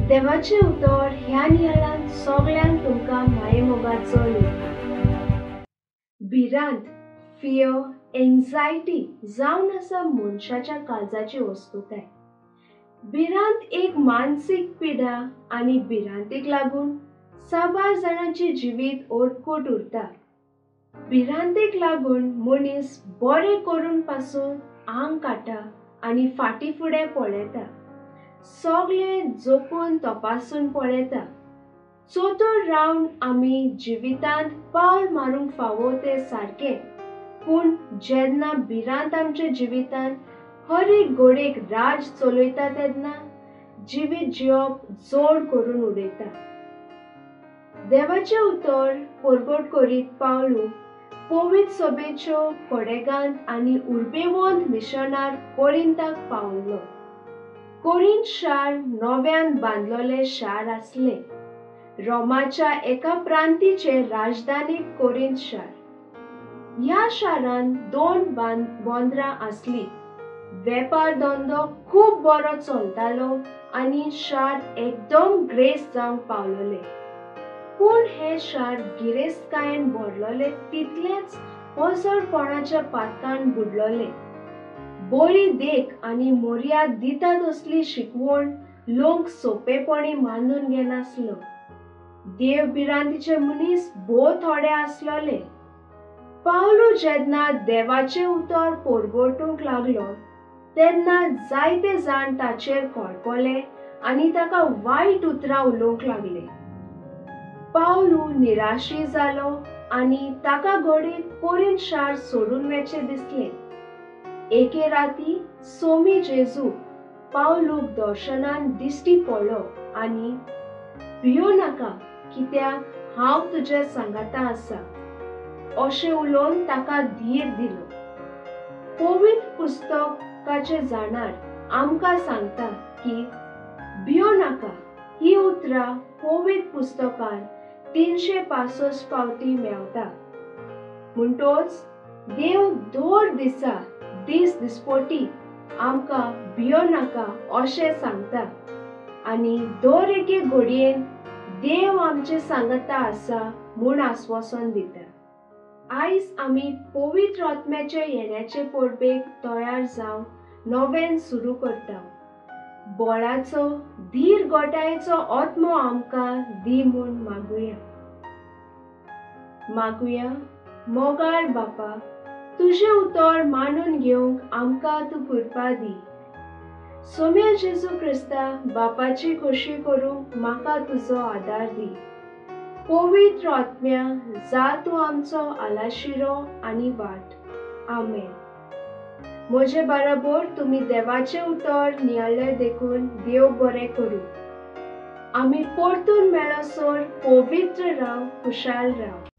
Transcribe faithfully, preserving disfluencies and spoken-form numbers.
देवाचे उतर ह्या नियाळान सगळ्यांक तुमकां मायेमोगाचो लेख। भिरांत, फियर, एंजायटी जावन आसा मनशाच्या काळजाची वस्तुताय। भिरांत एक मानसिक पिडा आनी भिरांतीक लागून साबार जाणांची जिवीत ओडखोट उरता। भिरांतीक लागून मनीस बरें करून पासून आंग काटा आनी फाटी फुडें पळयता, सगळें जपून तपासून पळयता। चोतोर रावन आमी जिवितांत पावल मारूंक फावो तें सारकें, पूण जेन्ना भिरांत आमच्या जिवितांत हर एक घोडेक राज चलयता तेन्ना जिवीत जिवप जोड करून उडयता। देवाचे उतर परगट करीत पावलू पवित्र सभेच्यो कोडेगांत आनी उर्बेवंत मिशनार कोरिंथाक पावलो। कोरिंथ शार नव्यान बांदलोले शार आसले। रोमाच्या एका प्रांतीचे राजधानीक कोरिंथ शार। ह्या शारान दोन बोंद्रां आसली। वेपार धंदो खूब बरो चलतालो आनी शार एकदम ग्रेस जावंक पावलोले। पूण हे शार गिरेस्तकायेन भरलोले तितलेच ओसडपणाच्या पातकान बुडलोले। बरी देख आनी मर्याद दिता तसली शिकवण लोक सोपेपणी मानून घेनासलो। देव भिरांतीचे मनीस भोव थोडे आसलोले। पावलू जेन्ना देवाचे उतर परगटूंक लागलो तेन्ना जायते जाण ताचेर कळपले आनी ताका वायट उतरां उलोवंक लागले। पावलू निराशी जालो आनी ताका घडीत कोरिंथ शार सोडून वचचे दिसले। एके राती सोमी जेजू पावलूक दर्शनान दिश्टी पडलो आनी भियो नाका, कित्याक हांव तुजे सांगाता आसा अशें उलोवन ताका धीर दिलो। पवित्र पुस्तकाचे जाणार आमकां सांगता की भियो नाका ही उतरां पवित्र पुस्तकान तीनशे पासश्ट फावटी मेवता। म्हणटोच देव दर दिसा दीस दिसपटी आमकां भियो नाका अशें सांगता आनी दर एके घडयेन देव आमचे सांगता आसा म्हूण आस्वासन दिता। आयज आमी पवित्र आत्म्याचे येण्याचे परबेक तयार जावन नवें सुरू करता। बळाचो धीर घटायेचो आत्मो आमकां दी म्हूण मागुया। मागुया, मोगाळ बापा, तुझे उतर मानून घेवंक आमकां तूं कृपा दी। सोम्या जेजू क्रिस्ता, बापाची खोशी करूंक म्हाका तुजो आदार दी। पवित्र आत्म्या, जा तूं आमचो आलाशिरो आनी वाट। आमेन। म्हजे बराबर तुमी देवाचे उतर नियाळ्ळे देखून देव बरें करूं। आमी परतून मेळसर पवित्र राव, खुशाल राव।